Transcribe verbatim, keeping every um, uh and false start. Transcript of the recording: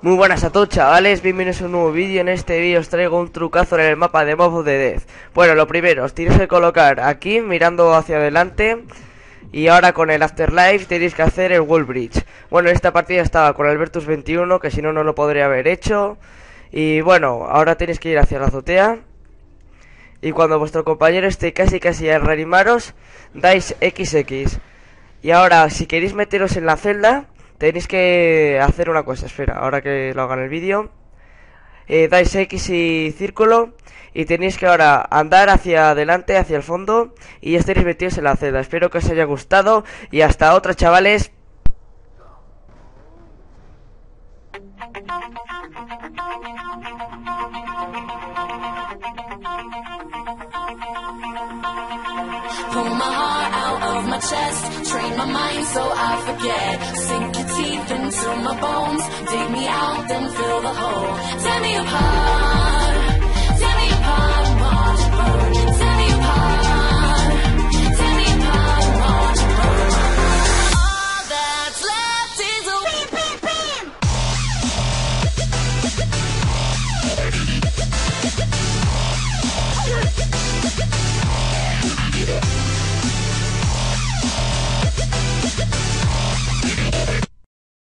Muy buenas a todos, chavales, bienvenidos a un nuevo vídeo. En este vídeo os traigo un trucazo en el mapa de Mob of the Dead. Bueno, lo primero, os tenéis que colocar aquí mirando hacia adelante. Y ahora con el Afterlife tenéis que hacer el Wall Bridge. Bueno, en esta partida estaba con Albertus veintiuno, que si no, no lo podría haber hecho. Y bueno, ahora tenéis que ir hacia la azotea. Y cuando vuestro compañero esté casi casi a reanimaros, dais equis equis. Y ahora, si queréis meteros en la celda, tenéis que hacer una cosa. Espera, ahora que lo haga en el vídeo, eh, dais X y círculo. Y tenéis que ahora andar hacia adelante, hacia el fondo. Y ya estaréis metidos en la celda. Espero que os haya gustado. Y hasta otra, chavales. Pull my heart out of my chest, train my mind so I forget. Sink your teeth into my bones, dig me out, then fill the hole. Tear me apart.